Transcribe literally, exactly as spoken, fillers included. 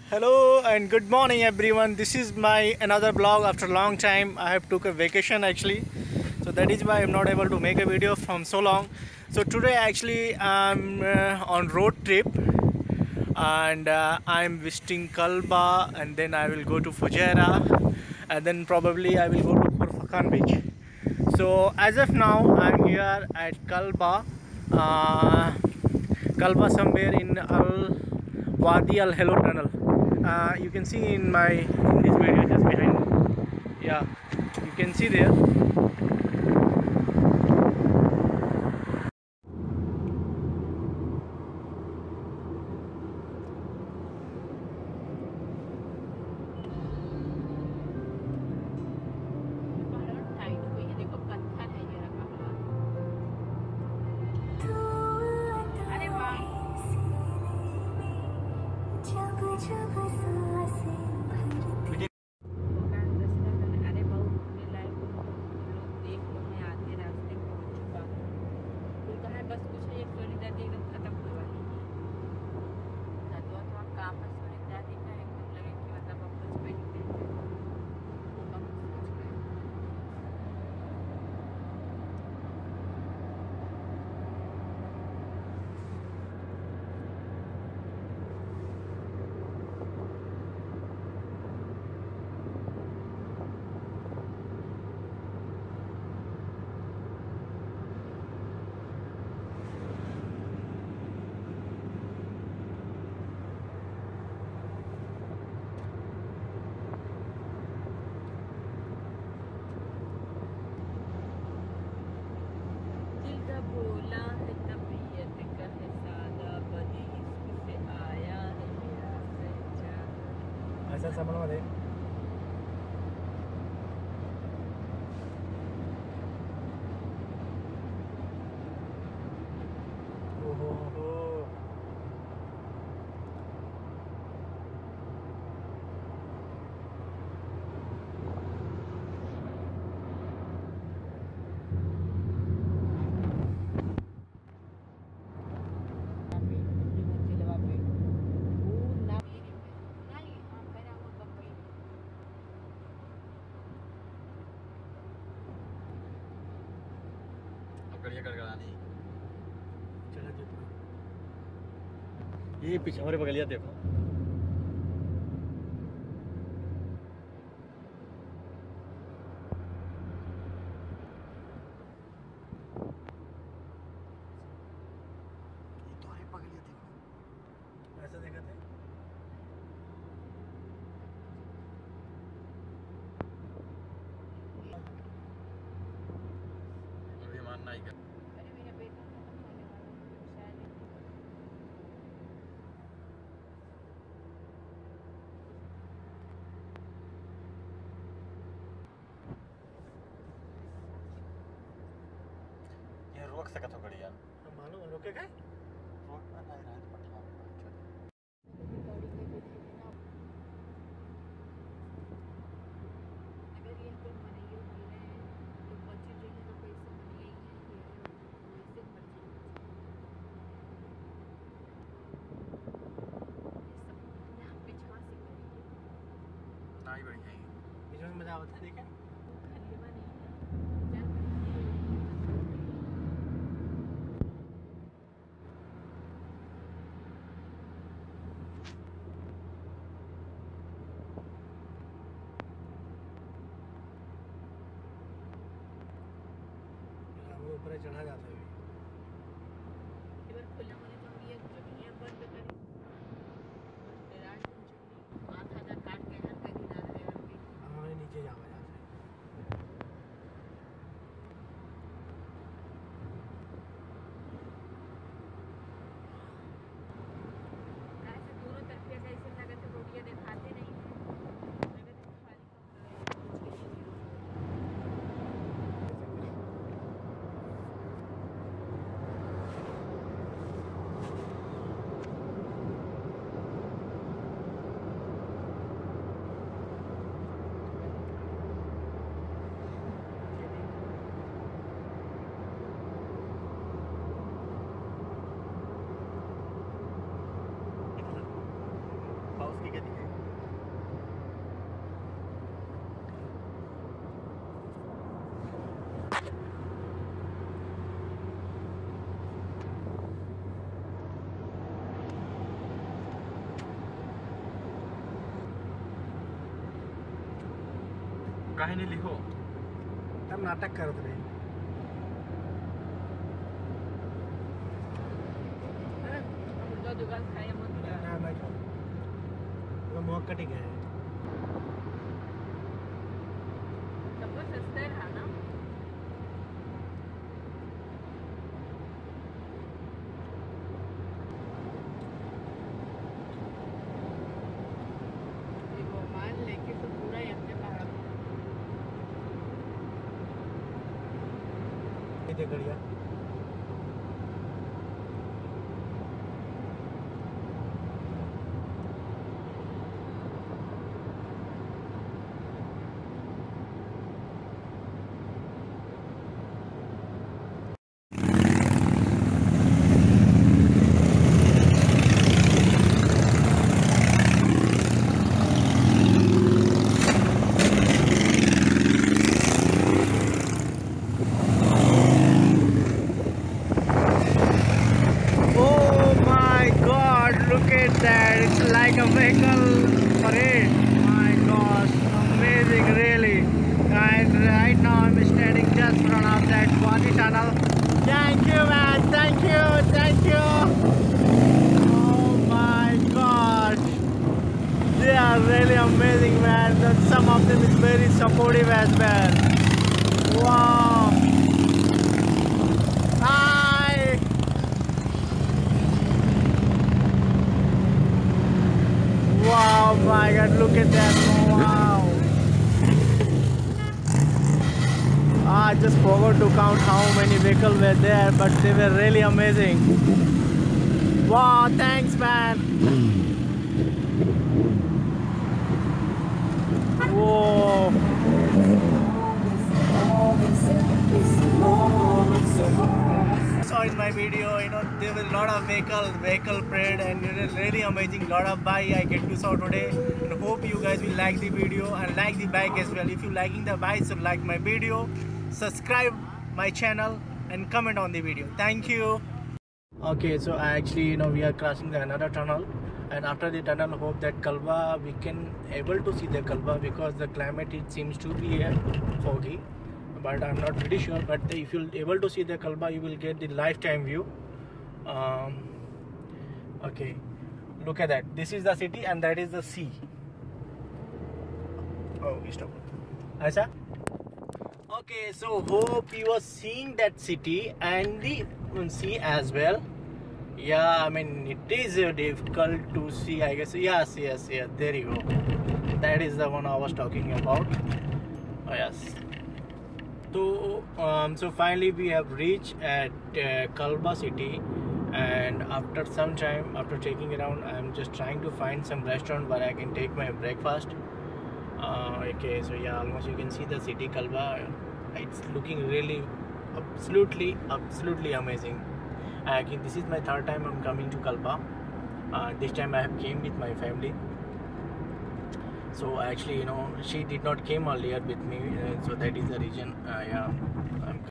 Hello and good morning everyone. This is my another vlog after a long time. I have took a vacation actually. So that is why I'm not able to make a video from so long. So today actually I'm uh, on road trip and uh, I'm visiting Kalba and then I will go to Fujairah and then probably I will go to Khorfakan beach. So as of now I'm here at Kalba. Uh, Kalba somewhere in Al Wadi Al Hello Tunnel. Uh, you can see in my in this video just behind. Yeah, you can see there. ऐसा समझ में ओहो हो ये पीछे हमारे बगलिया देखो ये तो हमारे बगलिया देखो ऐसा देखा थे अभी मानना ही कर रोक सकत हो गड़ी यार मालूम रोके गए रोकना नहीं रहा है पठाओ अगर ये कोई मनाइयो गिरे तो बच्चे जो है तो पैसे मनाइए ये वैसे मर्जी ये सब यहाँ पे छा से करेंगे नहीं बढ़िया है इसमें मजा आता है देखें खलीवा नहीं है ऊपर चढ़ा जाता है इधर खुला मैंने तो ये जो दुनिया बंद करी रात में चुन्नी आधा आधा काट के हर का गिरा रहे हैं हमारे नीचे जावा जाते हैं কাহিনী লিখো हम नाटक करते रहे दो दुकान खाए मत ना मैं वो मुँह कटिंग है सबको सस्ता है खाना ये वो मान लेके तो पूरा ही अपने पहाड़ ये देख लिया that it's like a vehicle parade. My gosh, amazing, really. And right now I'm standing just in front of that Guwahati tunnel. Thank you, man. Thank you. Thank you. Oh my gosh, they are really amazing, man. And some of them is very supportive as well. Wow. Hi. Wow, my God, look at that. Wow. I just forgot to count how many vehicles were there, but they were really amazing. Wow, thanks, man. Whoa. Saw in my video, you know, there was a lot of vehicle vehicle parade, and it is really amazing. Lot of bike I get to saw today, and hope you guys will like the video and like the bike as well. If you liking the bike, so like my video, subscribe my channel, and comment on the video. Thank you. Okay, so I actually, you know, we are crossing the another tunnel, and after the tunnel, hope that Kalba we can able to see the Kalba, because the climate it seems to be uh, foggy. But I'm not pretty sure, but if you're able to see the Kalba, you will get the lifetime view. Um, okay, look at that. This is the city and that is the sea. Oh, stop. Aisa? Okay, so hope you are seeing that city and the sea as well. Yeah, I mean it is uh, difficult to see, I guess. Yes, yes, yes, there you go. That is the one I was talking about. Oh yes. So, um, so finally we have reached at uh, Kalba city, and after some time, after checking around, I'm just trying to find some restaurant where I can take my breakfast. Uh, okay, so yeah, almost you can see the city Kalba. It's looking really absolutely, absolutely amazing. Uh, this is my third time I'm coming to Kalba. Uh, this time I have came with my family. So actually, you know, she did not came earlier with me, uh, so that is the reason. Uh, yeah.